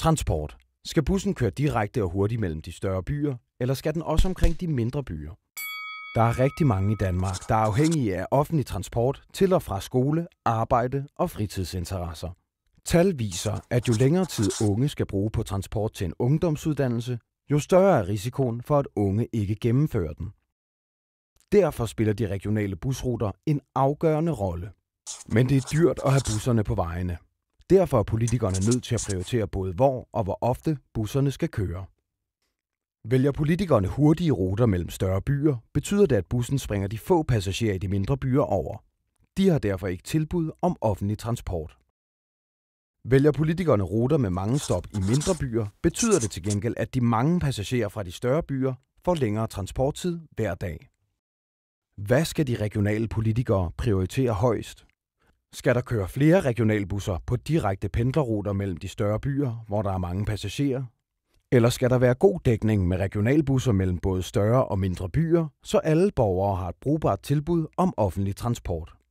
Transport. Skal bussen køre direkte og hurtigt mellem de større byer, eller skal den også omkring de mindre byer? Der er rigtig mange i Danmark, der er afhængige af offentlig transport til og fra skole, arbejde og fritidsinteresser. Tal viser, at jo længere tid unge skal bruge på transport til en ungdomsuddannelse, jo større er risikoen for, at unge ikke gennemfører den. Derfor spiller de regionale busruter en afgørende rolle. Men det er dyrt at have busserne på vejene. Derfor er politikerne nødt til at prioritere både hvor og hvor ofte busserne skal køre. Vælger politikerne hurtige ruter mellem større byer, betyder det, at bussen springer de få passagerer i de mindre byer over. De har derfor ikke tilbud om offentlig transport. Vælger politikerne ruter med mange stop i mindre byer, betyder det til gengæld, at de mange passagerer fra de større byer får længere transporttid hver dag. Hvad skal de regionale politikere prioritere højst? Skal der køre flere regionalbusser på direkte pendlerruter mellem de større byer, hvor der er mange passagerer? Eller skal der være god dækning med regionalbusser mellem både større og mindre byer, så alle borgere har et brugbart tilbud om offentlig transport?